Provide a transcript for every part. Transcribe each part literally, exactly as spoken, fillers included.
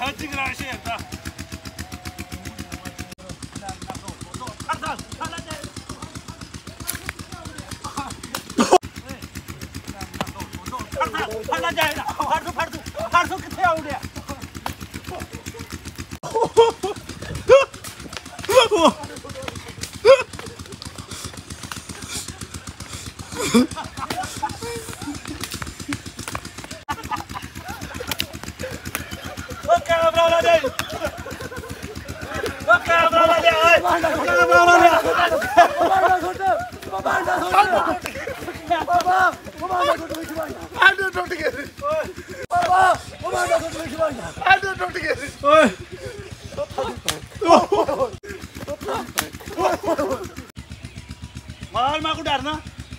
मार मैं को डरना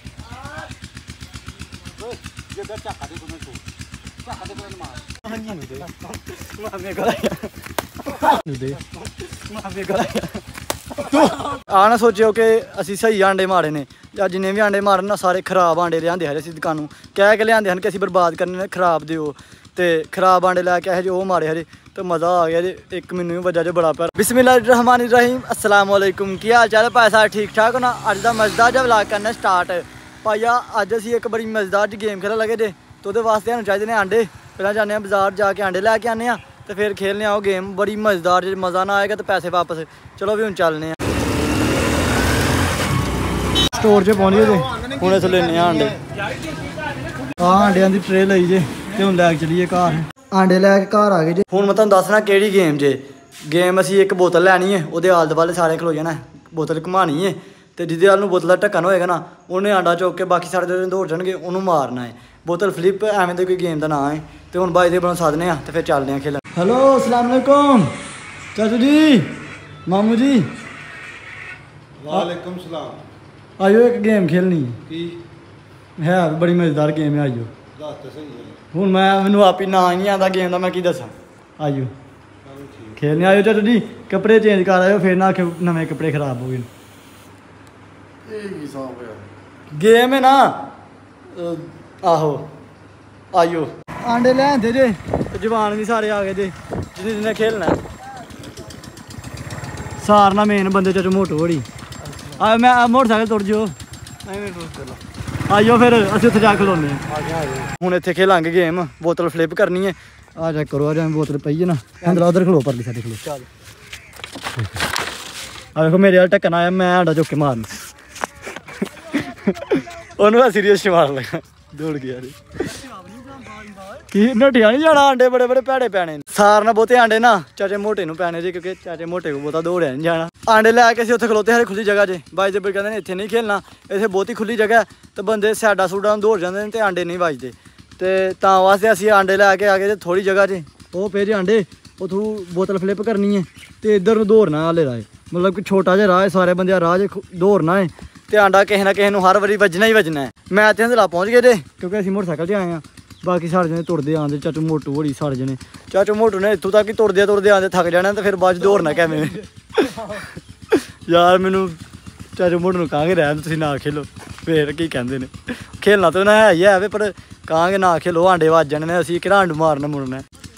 आ ना सोचो कि असी सही आंडे मारे ने या जिन्हें भी आंडे मारे ना सारे खराब आंडे लिया असी दुकानों कह के लिया हैं कि असी बर्बाद करने खराब दो तो खराब आंडे लैके आए जो मारे हरे तो मज़ा आ गया जी एक मैनू भी वजह जो बड़ा प्यारा। बिस्मिल्लाहिर्रहमानिर्रहीम अस्सलाम वालेकुम की हाल चाल भाई साहब ठीक ठाक होना। अज का मज़ेदार जब व्लॉग करना स्टार्ट भाईया अज असी एक बड़ी मज़ेदार जी गेम खेलन लगे जे तो वास्ते सानूं चाहिए ने आंडे पहले जाने बाजार जाके आंडे लैके आने तो फिर खेलने आओ गेम बड़ी मज़ेदार जो मज़ा ना आएगा तो पैसे वापस। चलो भी हूँ चलने स्टोर च पहुँच गए हूँ इस लेने आंडे हाँ आंडिया की ट्रे ली जे तो हूँ लैके चलीए घर आंडे लैके घर आ गए जी। हूँ मैं तुहानूं दसना केड़ी गेम जे गेम असी एक बोतल लैनी है वो आले दुआले सारे खलो जाना बोतल घुमानी है तो जिदे वाल बोतल का ढक्कन होएगा ना उन्हें आंडा चुक के बाकी सारे जो दौड़ जाएंगे उन्होंने मारना है। बोतल फ्लिप एवं तो कोई गेम का नाम है तो हूँ भाई दे बना साधने तो फिर चलते हैं खेलन। हेलो अस्सलाम वालेकुम चाचू जी मामू जी वालेकुम सलाम। आइयो एक गेम खेलनी की है बड़ी मज़ेदार गेम है आइयो हूँ मैं मैनू आप ही ना ही नहीं आता गेम का मैं की दसा आइयो खेलने आइयो चाचू जी कपड़े चेंज कर आयो फिर ना आखियो नवे कपड़े खराब हो गए गेम है ना आहो आइयो आंडे ले आंदे जे जवान भी सारे आ गए जे जिन्हें जिन्हें खेलना सारना मेन बंदे चाचू मोटो बड़ी आ मैं मोटरसाइकिल तुर जो आइयो फिर असं उत्थे जा खलोने हूँ इतने खेलांगे गेम बोतल फ्लिप करनी है आ चेक करो आज बोतल पई है ना अंदर उधर खलो परली साइड खलो आ देखो मेरे वाल ढक्कन आया मैं आंडा चुक के मारना उन्होंने सीरियस मार लगा दौड़ गया कि नटिया नहीं जाना आंडे बड़े बड़े भैड़े पैने सारना बहुते आंडे ना चाचे मोटे नूं पैने जी क्योंकि चाचे मोटे को बहुता दौड़िया नहीं जाना आंडे लैके असीं उत्थे खलोते हरे खुली जगह जे बाई दे कहते हैं इत्थे नहीं खेलना इत्थे बहुती खुली जगह तो बंदे सैडा सूडा दौड़ जाते हैं तो आंडे नहीं बजते तो तां वास्ते असीं आंडे लैके आ गए थोड़ी जगह जे वो पे जे आंडे उत्थों बोतल फ्लिप करनी है तो इधर नूं दौड़ना हाले राह मतलब कि छोटा जिहा राह सारे बंदे राह च दौड़ना है तो आंडा किसी ना किसी हर वारी वजना ही वजना है। मैं इतने हंदला पहुँच गए थे क्योंकि असीं मोटरसाइकिल से आए हैं बाकी सारे जने तुरदे आते चाचू मोटू बड़ी सारे जने चाचू मोटू ने इतों तक ही तुरदे तुरदे आते थक जाना तो फिर बाद दौड़ना कैमें यार मैनू चाचू मोटू नूं कहांगे रहन तुसीं ना खेलो फिर की कहंदे ने खेलना तो ना है ही है पर कहांगे ना खेलो आंडे वज जाने ने असीं किहड़ा आंडू मारना मुड़ना।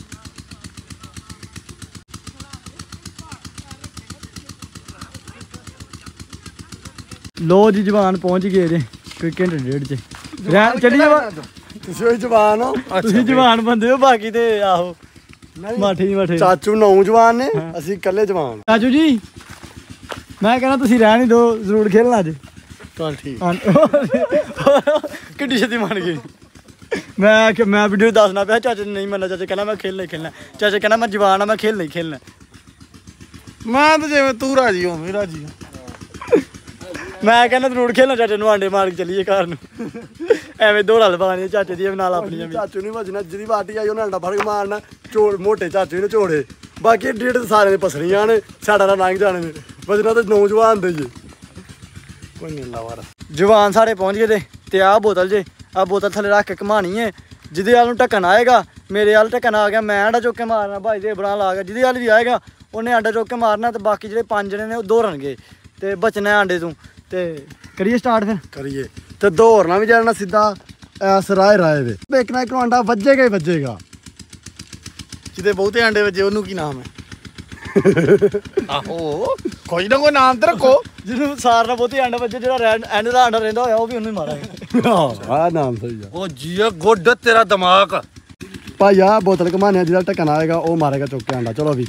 लो जी जवान पहुँच गए जे कोई घंटे डेढ़ च चलिए जवान हो जवान बंदे हो बाकी ते आहो माठे माठे चाचू नौजवान ने असी कल्ले जवान। चाचू जी मैं कहना तुसीं रहन ही दो जरूर खेलना अज चल ठीक किड्डी छेती मन गई मैं मैं वीडियो दसना पाया चाचे नहीं मनना चाचे कहना मैं खेलना ही खेलना चाचे कहना मैं जवान हाँ मैं खेलना ही खेलना मैं तो जिवें तू राजी हो मैं राजी हूँ मैं कहना जरूर खेलना चाचे नूं आंडे मार के चलीए घर नूं एवं दौड़ा लवानी चाचे दी नाल अपनी चाचू नहीं भजना जिदी बाटी आई उन्हें अंडा फड़ के मारना चोड़ मोटे चाचू ने चोड़े बाकी डेढ़ सारे ने पसरियां ने साढ़ा लंघ जाने ने भजना तो नौजवान दे जे कोई नहीं लावारा जवान सारे पहुँच गए ते आ बोतल जे आ बोतल थले रख के घुमानी है जिदे वाल ढक्कन आएगा मेरे वाल ढक्कन आ गया मैं आंडा चुक के मारना भाई दे बना ला गया जिदे वाल भी आएगा उन्हें आंडा चुक के मारना तो बाकी जो पांच जने ने दौड़न गए तो बचना है आंडे तू तो करिए स्टार्ट फिर करिए तो दौड़ना भी जाना सीधा ऐस राह राह वे बेकना एक अंडा वजेगा ही वजेगा ਜਿਹਦੇ ਬਹੁਤੇ ਆਂਡੇ ਵੱਜੇ ਉਹਨੂੰ ਕੀ ਨਾਮ ਹੈ? ਆਹੋ ਕੋਈ ਨਾ ਕੋਈ ਨਾਮ ਤੇ ਰੱਖੋ। ਜਿਹਨੂੰ ਸਾਰ ਨਾਲ ਬਹੁਤੇ ਆਂਡੇ ਵੱਜੇ, ਜਿਹੜਾ ਐਂਡ ਦਾ ਆਂਡਾ ਰਹਿੰਦਾ ਹੋਇਆ ਉਹ ਵੀ ਉਹਨੂੰ ਹੀ ਮਾਰਾਂਗੇ। ਆਹ ਨਾਮ ਸਹੀ ਆ। ਉਹ ਜੀਆ ਗੁੱਡ ਤੇਰਾ ਦਿਮਾਗ। ਭਾਈ ਆ ਬੋਤਲ ਘਮਾਨਿਆ ਜਿਹੜਾ ਢੱਕਣ ਆਏਗਾ ਉਹ ਮਾਰੇਗਾ ਚੁੱਕ ਕੇ ਆਂਡਾ। ਚਲੋ ਵੀ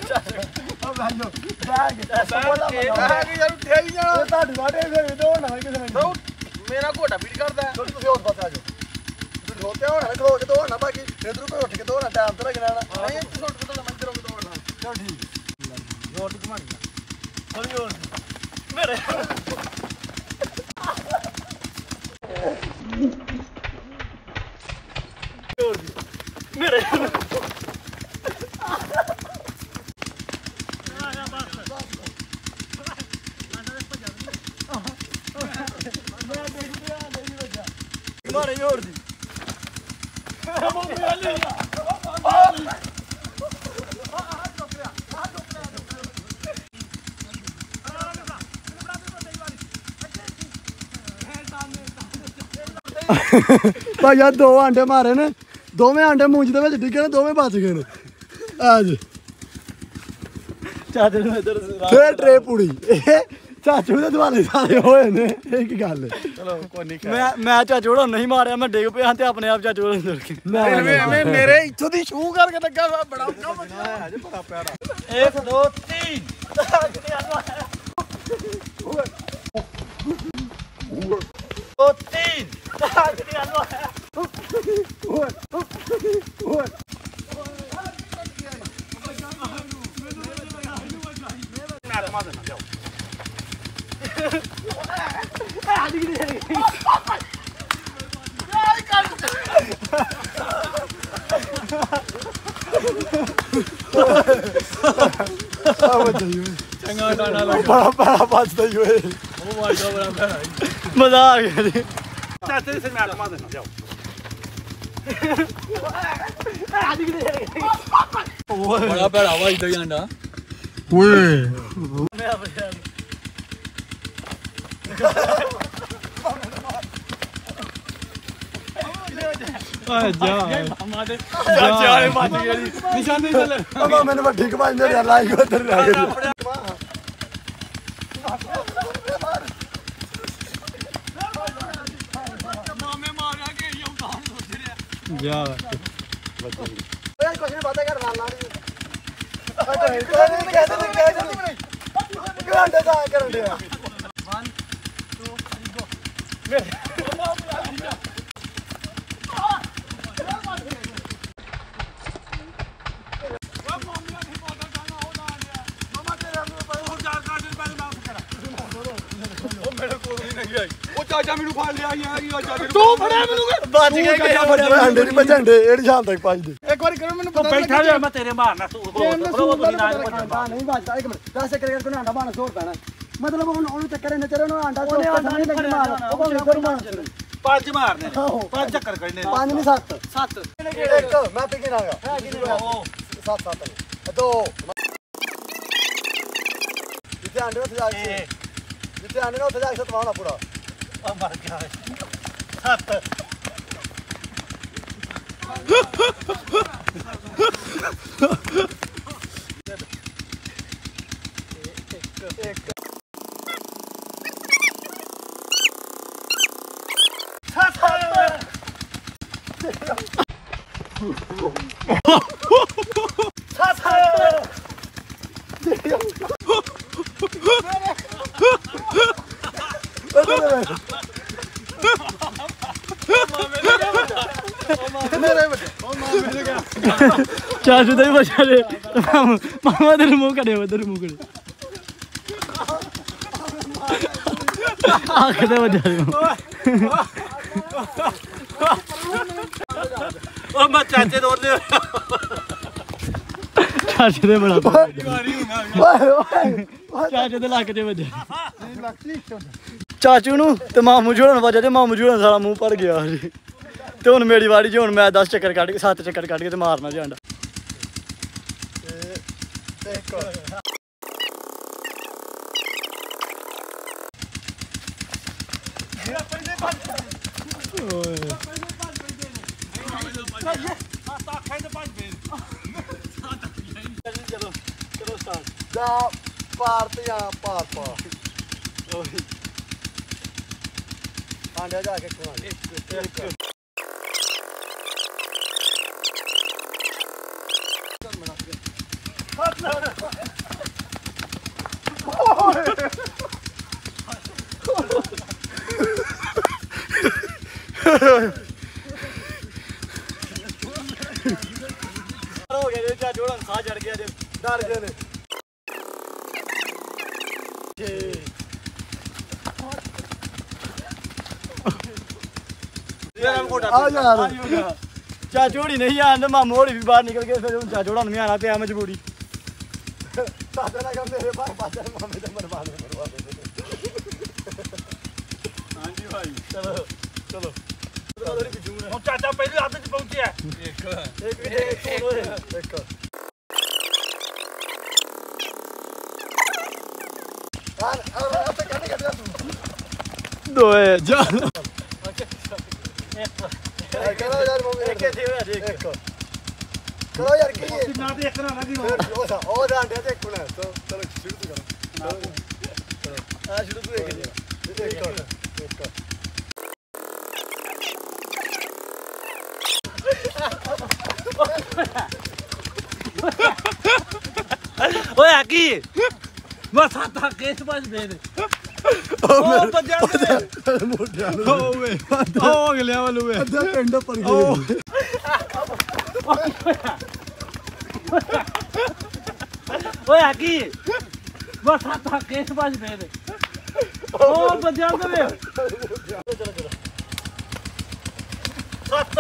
ਮੇਰਾ ਘੋਟਾ ਪੀੜ ਕਰਦਾ। ਤੁਸੀਂ ਹੋਰ ਪਾਸੇ ਆ ਜਾਓ। ਤੁਸੀਂ ਖਲੋਤੇ ਹੋਣਾ ਖਲੋ ਕੇ ਦੋੜਨਾ, ਬਾਕੀ ਇਧਰੋਂ ਕੋਈ ਉੱਠ ਕੇ ਦੋੜਨਾ, ਟਾਈਮ ਤੇ ਲੱਗਣਾ ਨਾ। ਨਹੀਂ ਤੂੰ ਸੁੱਟ ਕੇ ਦੋੜਨਾ, ਮੈਂ ਤੇਰੇ ਕੋਲ ਦੋੜਨਾ। ਚਲ ਠੀਕ। ਜ਼ੋਰ ਦੀ ਘੁਮਾਣੀ ਹੌਲੀ ਹੋਰ ਮੇਰੇ ਮੇਰੇ ਮਾਰੇ ਜੋੜ ਦੀ ਭਾਈ ਆ ਦੋ ਆਂਡੇ ਮਾਰੇ ਨੇ, ਦੋਵੇਂ ਆਂਡੇ ਮੂੰਜ ਦੇ ਵਿੱਚ ਡਿੱਗੇ ਨੇ, ਦੋਵੇਂ ਬਚ ਗਏ ਨੇ। ਆ ਜੀ ਚਾਚੇ ਨੂੰ ਇੱਧਰ ਫੇਰ ਟਰੇ ਪੂੜੀ। ਇਹ ਚਾਚੂ ਦੇ ਦੁਆਲੇ ਸਾਰੇ ਹੋਏ ਨੇ। ਇਹ ਕੀ ਗੱਲ ਹੈ? ਚਲੋ ਕੋਈ ਨਹੀਂ। ਮੈਂ ਮੈਂ ਚਾਚੂ ਨੂੰ ਨਹੀਂ ਮਾਰਿਆ, ਮੈਂ ਡਿੱਗ ਪਿਆ ਤੇ ਆਪਣੇ ਆਪ ਚਾਚੂ ਨੂੰ ਅੰਦਰ ਕੇ ਐਵੇਂ ਐਵੇਂ ਮੇਰੇ ਇੱਥੋਂ ਦੀ ਸ਼ੂ ਕਰਕੇ ਲੱਗਾ ਵਾ। ਬੜਾ ਔਖਾ ਬੱਚਾ ਹੈ ਜੇ ਬੜਾ ਪਿਆਰਾ। ਇੱਕ ਦੋ तीन दो तीन ਚੰਗਾ ਡਾਣਾ ਲੱਗ ਬੜਾ ਬੜਾ ਬਚਦਾ ਹੀ ਹੋਏ। ਉਹ ਮਾਰ ਜਾ ਬੜਾ ਪਿਆਰਾ। मजा आ गया जी। ਚਾਚੇ ਦੇ ਮੈਂ ਘੁਮਾ ਦੇਣਾ ਜਾਓ। ਬੜਾ ਭੈੜਾ ਵਾ ਇਦਾਂ ਹੀ ਆਂਡਾ। ਓਏ ਆ ਜਾ ਮਾਦੇ ਚਾਚੇ ਵਾਲੇ ਵੱਜ ਗਏ ਜੀ। ਨਿਸ਼ਾਨੇ ਚੱਲ ਉਹ ਮੈਨੂੰ ਵੱਡੀ ਕਮਾਈ ਮੇਰੇ ਲਾਈਕ ਉਧਰ ਰਹਿ ਗਈ। ਜਾ ਓਏ ਕੁਛ ਨਹੀਂ ਪਤਾ ਕਰ ਲਾ ਲਾ ਨਹੀਂ। ਕੋਈ ਨਹੀਂ ਕਹਿੰਦੇ ਨਹੀਂ ਕਹਿੰਦੇ ਨਹੀਂ। ਗਾਂਡੇ ਦਾ ਕਰਨ ਦੇ। ਉਹ ਚਾਚਾ ਮੈਨੂੰ ਫੜ ਲਿਆ ਯਾਰ। ਚਾਚਾ ਤੂੰ ਫੜਿਆ ਮੈਨੂੰ। बच गए क्या बड़ा ਅੰਡੇ ਨਹੀਂ ਭਜੰਡੇ ਇਹ ਸ਼ਾਮ ਤੱਕ ਭਜਦੇ। ਇੱਕ ਵਾਰੀ ਕਰੋ ਮੈਨੂੰ ਪਤਾ ਬੈਠਾ ਜਾ। ਮੈਂ ਤੇਰੇ ਮਾਰਨਾ ਤੂੰ ਨਹੀਂ ਭਜਦਾ। ਇੱਕ ਮਿੰਟ ਦਸ ਚੱਕਰ ਕਰਕੇ ਆਂਡਾ ਬਾਣਾ ਸੋੜ ਪੈਣਾ। ਮਤਲਬ ਹੁਣ ਉਹਨੂੰ ਚੱਕਰ ਨੇ ਚਰੇ ਉਹਨੂੰ ਆਂਡਾ ਸੋੜ ਪੈਣਾ ਨਹੀਂ ਲੱਗ ਮਾਰ। ਉਹ ਕੋਲ ਇੱਧਰ ਮਾਰ। ਪੰਜ ਮਾਰਨੇ ਪੰਜ ਚੱਕਰ ਕੱਢਨੇ। ਪੰਜ ਨਹੀਂ ਸੱਤ। सात ਇੱਕ ਮੈਂ ਤੇ ਗਿਣਾਗਾ। ਸੱਤ ਸੱਤ ਦੋ। ਜਿੱਥੇ ਆਂਡੇ ਉੱਥੇ ਜਾ ਕੇ ਜਿੱਥੇ ਆਂਡੇ ਨੇ ਉੱਥੇ ਜਾ ਕੇ ਸਤਵਾਉਣਾ ਪੂਰਾ। ਆ ਮਰ ਗਿਆ ਸੱਤ। चाचू तो ही बचा ले। मामा तेरे मुंह करे तेरे मुंह करे आँख दे बजा ले। ओ मैं चाचे दौड़ दे। चाचे दे बड़ा ਓਏ ਓਏ चाचे दे लक च बजा। चाचू नू ते मामू जी होना वजह ते मामू जी होना सारा मुंह भर गया जी। ते हुण मेरी वारी जी। हुण मैं दस चक्कर कट के सत्त चक्कर कट के ते मारना जी अंडा। ਓਏ ਜਾ ਪਾਰ ਤੇ ਆ ਪਾਰ ਪਾਰ ਆਂਡਿਆ ਜਾ ਕੇ ਕੋਣਾ ਇੱਕ ਇੱਕ ਹੋ ਗਿਆ ਜੇ ਚਾ ਜੋੜਨ ਸਾਹ ਚੜ ਗਿਆ ਜੇ ਡਰ ਗਏ ਨੇ ਆ ਯਾਰ ਚਾ ਜੋੜੀ ਨਹੀਂ ਆਂਦੇ ਮਾਮੂ ਹੋਰੀ ਵੀ ਬਾਹਰ ਨਿਕਲ ਗਏ ਫਿਰ ਚਾ ਜੋੜਨ ਨੂੰ ਆਣਾ ਪਿਆ ਮਜਬੂਰੀ ਸਾਡਾ ਨਾ ਕਰ ਮੇਰੇ ਬਾਹਰ ਬਾਜਾ ਮਾਮੇ ਦਾ ਮਰਵਾ ਦੇ ਮਰਵਾ ਦੇ ਹਾਂਜੀ ਭਾਈ ਚਲੋ ਚਲੋ ਹੁਣ ਚਾਚਾ ਪਹਿਲੇ ਹੱਥ 'ਚ ਪਹੁੰਚਿਆ ਇੱਕ ਇੱਕ ਇੱਕ ਇੱਕ ਆ ਆ ਤੇ ਕੱਢ ਕੱਢ ਦੋਏ ਜਾ ਕਰੋ ਯਾਰ ਮੰਮੀ ਇੱਕ ਇੱਥੇ ਹੋਇਆ ਜੇ ਇੱਕ ਕਰੋ ਯਾਰ ਕੀ ਹੈ ਨਾ ਤੇ ਇੱਕ ਨਾ ਲੱਗੀ ਉਹ ਸਾ ਉਹ ਡਾਂਡਿਆ ਤੇ ਕੋਣਾ ਚਲੋ ਚਲੋ ਸ਼ੁਰੂ ਤੋਂ ਕਰੋ ਆ ਸ਼ੁਰੂ ਤੋਂ ਇੱਕ ਜੇ ਇੱਕ ਇੱਕ ਓਏ ਕੀ ਬਸ ਹੱਥ ਕੇਸ ਬਸ ਦੇ ਦੇ ਉਹ ਬੱਜਾ ਦੇ ਮੋਢਿਆਂ ਨੂੰ ਓਏ ਉਹ ਅਗਲਿਆਂ ਵੱਲ ਓਏ ਅੱਧਾ ਪਿੰਡ ਪਰ ਗਏ ਓਏ ਕੀ ਬਸ ਹੱਥ ਕੇਸ ਬਸ ਦੇ ਦੇ ਉਹ ਬੱਜਾ ਦੇ ਸੱਤ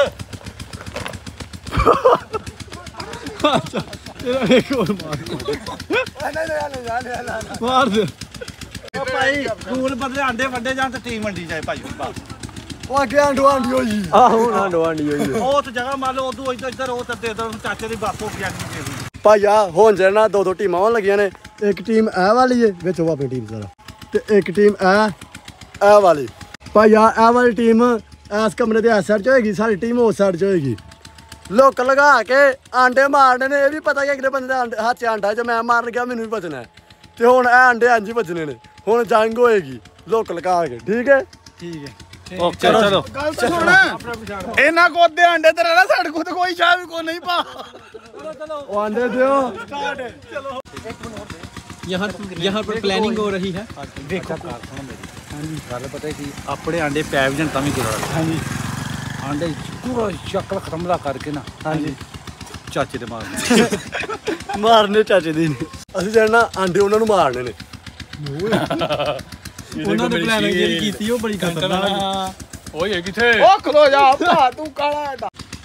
ਤੇਰਾ ਇੱਕ ਹੋਰ ਮਾਰ ਨਹੀਂ ਨਹੀਂ ਨਹੀਂ ਨਹੀਂ ਮਾਰ ਦੇ ਉਹ ਭਾਈ ਸਕੂਲ ਬਦਲੇ ਆਂਡੇ ਵੱਡੇ ਜਾਣ ਤੇ ਟੀਮ ਵੰਡੀ ਜਾਏ ਭਾਈ ਬਸ ਉਹ ਅੱਗੇ ਆਂਡੋ ਆਂਡੀ ਹੋਈ ਆਹੋ ਨਾ ਡਵਾਂਡੀ ਹੋਈ ਉਹ ਤੇ ਜਗ੍ਹਾ ਮੰਨ ਲਓ ਉਦੋਂ ਇੱਧਰ ਇੱਧਰ ਉਹ ਤੇ ਦੇ ਦੋ ਚਾਚੇ ਦੀ ਬੱਸ ਹੋ ਗਈ ਅੱਗੇ ਦੇ ਦੀ ਭਾਈਆ ਹੁਣ ਜਿਹੜਾ ਦੋ ਦੋ ਟੀਮਾਂ ਹੋਣ ਲੱਗੀਆਂ ਨੇ ਇੱਕ ਟੀਮ ਇਹ ਵਾਲੀ ਏ ਵਿੱਚ ਉਹ ਆਪਣੀ ਟੀਮ ਸਾਰਾ ਤੇ ਇੱਕ ਟੀਮ ਇਹ ਇਹ ਵਾਲੀ ਭਾਈਆ ਇਹ ਵਾਲੀ ਟੀਮ ਇਸ ਕਮਰੇ ਦੇ ਇਸ ਸਾਈਡ 'ਚ ਹੋਏਗੀ ਸਾਡੀ ਟੀਮ ਉਸ ਸਾਈਡ 'ਚ ਹੋਏਗੀ ਲੁੱਕ ਲਗਾ ਕੇ ਆਂਡੇ ਮਾਰਨੇ ਨੇ ਇਹ ਵੀ ਪਤਾ ਕਿ ਅਗਲੇ ਬੰਦੇ ਦੇ ਆਂਡੇ ਹੱਥ 'ਚ ਆਂਡਾ ਜੇ ਮੈਂ ਮਾਰਨ ਗਿਆ ਮੈਨੂੰ ਵੀ ਬਚਣਾ ਹੈ ਤੇ ਹੁਣ ਇਹ ਆਂਡੇ ਇੰਝ ਹੀ ਬਚਣੇ ਨੇ ਹੁਣ ਜੰਗ ਹੋਏਗੀ ਲੁੱਕ ਲਗਾ ਕੇ ਠੀਕ ਹੈ ਠੀਕ ਹੈ ਓਕੇ ਚਲੋ ਗੱਲ ਤਾਂ ਸੁਣ ਇਹਨਾਂ ਕੋ ਅੱਧੇ ਆਂਡੇ ਤੇ ਰਹਿਣਾ ਸਾਡੇ ਕੋਲ ਤਾਂ ਕੋਈ ਸ਼ਾਹ ਵੀ ਕੋਈ ਨਹੀਂ ਪਾ ਉਹ ਆਂਡੇ ਦਿਓ यहाँ यहाँ पर प्लानिंग हो रही है ਵੇਖੋ ਕਾਰ ਸੁਣੋ ਮੇਰੀ ਹਾਂਜੀ ਗੱਲ ਪਤਾ ਕੀ ਆਪਣੇ ਆਂਡੇ ਪੈ ਵੀ ਜਾਣ ਤਾਂ ਵੀ ਗਿਰਾ ਹਾਂਜੀ ਆਂਡੇ ਪੂਰਾ ਸ਼ਕਲ ਖਤਮ ਦਾ ਕਰਕੇ ਨਾ ਹਾਂਜੀ ਚਾਚੇ ਦੇ ਮਾਰਨੇ ਮਾਰਨੇ ਚਾਚੇ ਦੀ ਅਸੀਂ ਜਿਹੜਾ ਆਂਡੇ ਉਹਨਾਂ ਨੂੰ ਮਾਰਨੇ ਨੇ उन्होंने प्लानिंग ਜਿਹੜੀ ਕੀਤੀ ਉਹ ਬੜੀ ਖਤਰਨਾਕ ਓਏ ਕਿੱਥੇ ਉਹ ਖਲੋ ਜਾ ਭਾ ਤੂੰ ਕਾਲਾ ਆਂਡਾ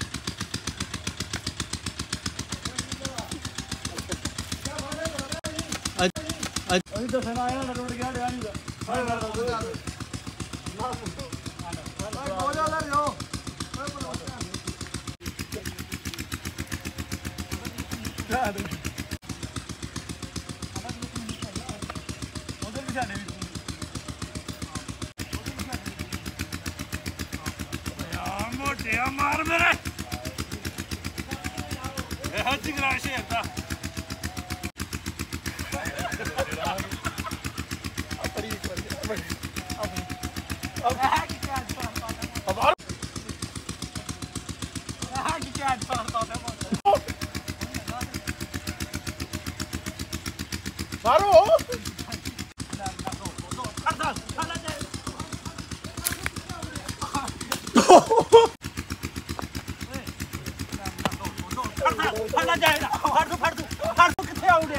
ਅਸੀਂ ਦੱਸਣਾ ਆਇਆ ਨਾ ਰੋੜ ਗਿਆ ਡਿਆ ਨਹੀਂ ਮੋਟਿਆ ਮਾਰ ਮੇਰੇ ਇਹ ਹੱਥ ਗਰਾ ਸ਼ੇਰ ਦਾ ਮਾਰੋ ਫੜਨਾ ਜਾਏਗਾ ਫੜ ਤੂੰ ਫੜ ਤੂੰ ਫੜ ਤੂੰ ਕਿੱਥੇ ਆਉੜਿਆ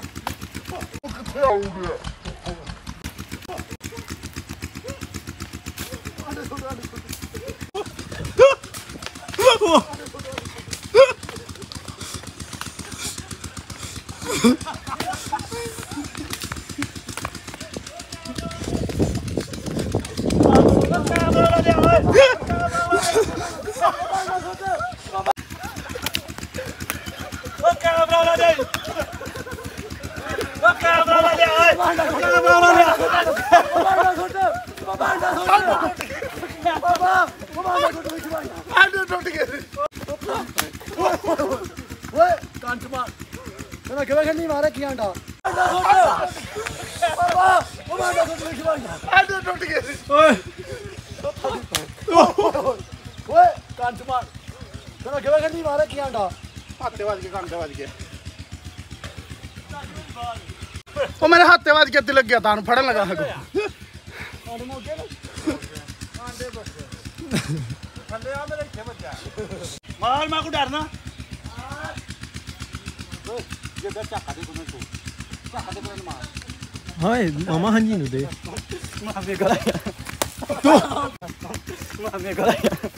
ਆਂਡੇ ਟੁੱਟ ਗਏ ਓਏ ਕੰਚ ਮਾਰ ਕਹਿੰਦਾ ਕਿਵੇਂ ਖੰਡੀ ਮਾਰੇ ਕੀ ਆਂਡਾ ਆਂਡੇ ਟੁੱਟ ਗਏ ਓਏ ਓਏ ਕੰਨ ਚ ਮਾਰ ਚਲੋ ਕਿਵੇਂ ਖੰਡੀ ਮਾਰੇ ਕੀ ਆਂਡਾ ਹੱਥੇ ਵੱਜ ਕੇ ਕੰਡੇ ਵੱਜ ਗਿਆ ਉਹ ਮੇਰੇ ਹੱਥੇ ਵੱਜ ਕੇ ਤੇ ਲੱਗਿਆ ਤੁਹਾਨੂੰ ਫੜਨ ਲੱਗਾ ਹਾਂ ਥੱਲੇ ਆ ਮੇਰੇ ਇੱਥੇ ਵੱਜਿਆ ਮਾਰ ਮੈਂ ਕੋ ਡਰਨਾ ਜੇ ਬੈ ਝਾਕਾ ਦੇ ਕੋਨੇ ਤੂੰ ਝਾਕਾ ਦੇ ਕੋਨੇ ਮਾਰ ਹਾਏ ਮਾਮਾ ਹਾਂਜੀ ਨੂੰ ਦੇ ਮਾਮੇ ਕੋਲ ਮਾਮੇ ਕੋਲ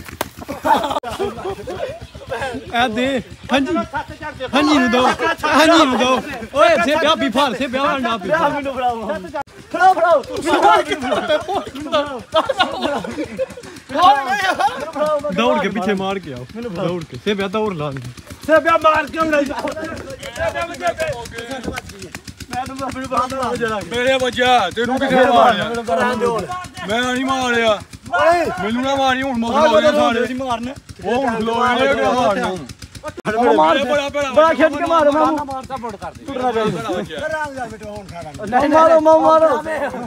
ਆ ਦੇ ਹਾਂਜੀ ਹਾਂਜੀ ਨੂੰ ਦੋ ਹਾਂਜੀ ਨੂੰ ਦੋ ਓਏ ਸੇ ਬਿਆ ਵੀ ਫਾਰ ਸੇ ਬਿਆ ਨਾ ਵੀ ਮੈਨੂੰ ਫੜਾਓ ਫੜਾਓ ਫੜਾਓ ਦੌੜ ਕੇ ਪਿੱਛੇ ਮਾਰ ਕੇ ਆਓ ਦੌੜ ਕੇ ਸੇ ਬਿਆ ਦੌੜ ਲਾ ਸੇ ਬਿਆ ਮਾਰ ਕਿਉਂ ਨਹੀਂ ਮੈਂ ਤੁਹਾਨੂੰ ਆਪਣੇ ਬਾਹਰ ਦਾ ਜਰਾ ਮੇਰੇ ਬੱਚਾ ਤੈਨੂੰ ਕਿੱਥੇ ਮਾਰਿਆ ਮੈਂ ਨਹੀਂ ਮਾਰਿਆ ਮੈਨੂੰ ਨਾ ਮਾਰੀ ਹੁਣ ਮੌਤ ਲੱਗ ਸੀ ਮਾਰਨ ਉਹ ਹੁਣ ਖਲੋਏ ਨੇ ਮਾਰਨਾ ਮਾਰ ਬੜਾ ਬੜਾ ਬੜਾ ਖਿੱਚ ਕੇ ਮਾਰੋ ਮਾਮੂ ਮਾਰਦਾ ਬੋੜ ਕਰ ਦੇ ਟੁੱਟਣਾ ਚਾਹੀਦਾ ਨਹੀਂ ਮਾਰੋ ਮਾਰੋ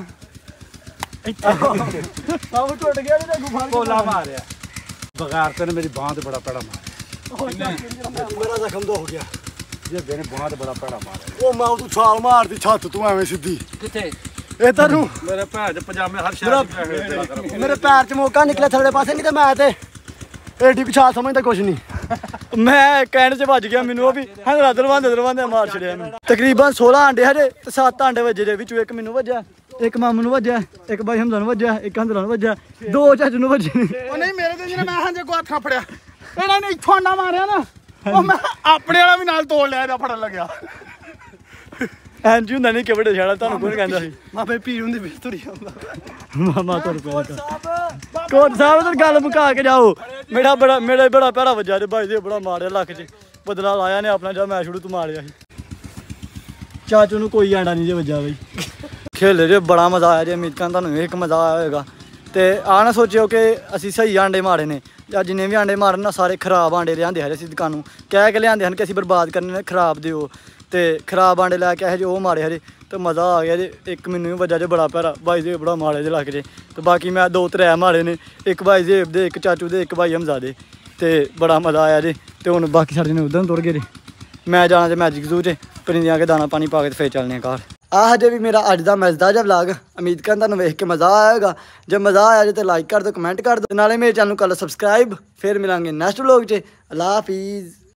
ਮਾਮੂ ਟੁੱਟ ਗਿਆ ਤੇ ਗੁਫਾ ਗੋਲਾ ਮਾਰਿਆ ਬਗਾਰ ਤੇ ਮੇਰੀ ਬਾਂਹ ਤੇ ਬੜਾ ਪੜਾ ਮਾਰਿਆ ਮੇਰਾ ਜ਼ਖਮ ਤਾਂ ਹੋ ਗਿਆ ਜੇ ਬੇਨੇ ਬਾਂਹ ਤੇ ਬੜਾ ਪੜਾ ਮਾਰਿਆ ਉਹ ਮੈਂ ਤੂੰ ਛਾਲ ਮਾਰਦੀ ਛੱਤ ਤੂੰ ਐਵੇਂ ਸਿੱਧੀ ਕਿੱਥੇ ਇਹ ਤੈਨੂੰ ਮੇਰੇ ਭੈਣ ਦੇ ਪਜਾਮੇ ਹਰ ਸ਼ਹਿਰ ਚ ਪੈਸੇ ਮੇਰੇ ਪੈਰ 'ਚ ਮੌਕਾ ਨਿਕਲਿਆ ਥੱਲੇ ਪਾਸੇ ਨਹੀਂ ਤੇ ਮੈਂ ਤੇ ਏਡੀ ਕੁ ਛਾਲ ਸਮਝਦਾ ਕੁਛ ਨਹੀਂ ਮੈਂ ਕਹਿਣ ਚ ਵੱਜ ਗਿਆ ਮੈਨੂੰ ਉਹ ਵੀ ਹੰਦਰਾ ਦਰਵਾਂਦੇ ਦਰਵਾਂਦੇ ਮਾਰ ਛੜਿਆ ਮੈਨੂੰ ਤਕਰੀਬਨ ਸੋਲਾਂ ਆਂਡੇ ਹਜੇ ਤੇ ਸੱਤ ਆਂਡੇ ਵੱਜੇ ਦੇ ਵਿੱਚੋਂ ਇੱਕ ਮੈਨੂੰ ਵੱਜਿਆ ਇੱਕ ਮਾਮੂ ਨੂੰ ਵੱਜਿਆ ਇੱਕ ਬਾਈ ਹਮਜ਼ਾ ਨੂੰ ਵੱਜਿਆ ਇੱਕ ਹੰਦਰਾ ਨੂੰ ਵੱਜਿਆ ਦੋ ਚਾਚੂ ਨੂੰ ਵੱਜੇ ਨੇ ਉਹ ਨਹੀਂ ਮੇਰੇ ਤੇ ਜਿਹਨੇ ਮੈਂ ਹਾਂ ਜੇ ਕੋ ਹੱਥਾਂ ਫੜਿਆ ਇਹਨਾਂ ਨੇ ਇੱਥੋਂ ਆਂਡਾ ਮਾਰਿਆ ਨਾ ਉਹ ਮੈਂ ਆਪਣੇ ਵਾਲਾ ਵੀ ਨਾਲ ਤੋੜ ਲਿਆ ਜਾਂ ਫੜਨ ਲੱਗਿਆ ਐਂਜੀ ਹੁੰਦਾ ਨਹੀਂ ਕਿ ਵੱਡੇ ਛਾੜਾ ਤੁਹਾਨੂੰ ਕੌਣ ਕਹਿੰਦਾ ਸੀ ਮਾਪੇ ਪੀਰ ਹੁੰਦੀ ਵਿੱਚ ਤੁਰੀ ਆਉਂਦਾ ਮਾਮਾ ਤੁਹਾਨੂੰ ਕਹਿੰਦਾ ਕੋਟ ਸਾਹਿਬ ਤੇ ਗੱਲ ਮੁਕਾ ਕੇ ਜਾਓ ਮੇਰਾ ਬੜਾ ਮੇਰੇ ਬੜਾ ਪਿਆਰਾ ਵੱਜਾ ਤੇ ਬਾਈ ਦੇ ਬੜਾ ਮਾਰਿਆ ਲੱਖ ਚ ਬਦਲਾ ਲਾਇਆ ਨੇ ਆਪਣਾ ਜਦ ਮੈਂ ਸ਼ੁਰੂ ਤੋਂ ਮਾਰਿਆ ਸੀ ਚਾਚੂ ਨੂੰ ਕੋਈ ਆਂਡਾ ਨਹੀਂ ਜੇ ਵੱਜਾ ਬਈ ਖੇਲੇ ਜੇ ਬੜਾ ਮਜ਼ਾ ਆਇਆ ਜੇ ਉਮੀਦ ਕਰਨ ਤੁਹਾਨੂੰ ਇੱਕ ਮਜ਼ਾ ਆਇਆ ਹੋਵੇਗਾ ਤੇ ਆ ਨਾ ਸੋਚਿਓ ਕਿ ਅਸੀਂ ਸਹੀ ਆਂਡੇ ਮਾਰੇ ਨੇ ਜਾਂ ਜਿੰਨੇ ਵੀ ਆਂਡੇ ਮਾਰਨ ਨਾ ਸਾਰੇ ਖਰਾਬ ਆਂਡੇ ਲਿਆਂਦੇ ਹਰੇ ਅਸੀਂ ਦੁਕਾਨ ਨੂੰ ਕਹਿ ਕੇ ਲਿਆਂਦੇ ਹਨ ਕਿ ਅਸੀਂ ਬਰਬਾਦ ਕਰਨੇ ਨੇ ਖਰਾਬ ਦਿਓ ਤੇ ਖਰਾਬ ਆਂਡੇ ਲੈ ਕੇ ਆਏ ਜੇ ਉਹ ਮਾਰੇ ਹਰੇ ਤੇ ਮਜ਼ਾ ਆ ਗਿਆ ਜੇ ਇੱਕ ਮੈਨੂੰ ਵੀ ਵੱਜਾ ਜੇ ਬੜਾ ਪਿਆਰਾ ਬਾਈ ਦੇ ਬੜਾ ਮਾੜੇ ਜੇ ਲੱਗ ਜੇ ਤੇ ਬਾਕੀ ਮੈਂ ਦੋ ਤਰੇ ਮਾਰੇ ਨੇ ਇੱਕ ਬਾਈ ਜ਼ੇਬ ਦੇ ਇੱਕ ਚਾਚੂ ਦੇ ਇੱਕ ਬਾਈ ਹਮਜ਼ਾ ਦੇ ਤੇ ਬੜਾ ਮਜ਼ਾ ਆਇਆ ਜੇ ਤੇ ਹੁਣ ਬਾਕੀ ਸਾਡੇ ਨੇ ਉਧਰ ਨੂੰ ਤੁਰ ਗਏ ਜੇ ਮੈਂ ਜਾਣਾ ਜੇ ਮੈਜਿਕ ਜ਼ੂ 'ਚ ਪਰਿੰਦੀਆਂ ਆ ਕੇ ਦਾਣਾ ਪਾਣੀ ਪਾ ਕੇ ਤੇ ਫੇਰ ਚੱਲਨੇ ਆ ਘਰ ਆਹ ਹਜੇ ਵੀ ਮੇਰਾ ਅੱਜ ਦਾ ਮਜ਼ੇਦਾਰ ਜਿਹਾ ਵਲੌਗ ਉਮੀਦ ਕਰਨ ਤੁਹਾਨੂੰ ਵੇਖ ਕੇ ਮਜ਼ਾ ਆਏਗਾ ਜੇ ਮਜ਼ਾ ਆਇਆ ਜੇ ਤੇ ਲਾਈਕ ਕਰ ਦਿਓ ਕਮੈਂਟ ਕਰ ਦਿਓ ਨਾਲੇ ਮੇਰੇ ਚੈਨਲ ਨੂੰ ਕਰ ਲਓ ਸਬਸਕ੍ਰਾਈਬ ਫਿਰ ਮਿਲਾਂਗੇ ਨੈਕਸਟ ਵਲੌਗ 'ਚ ਅੱਲਾ ਹਾਫਿਜ਼।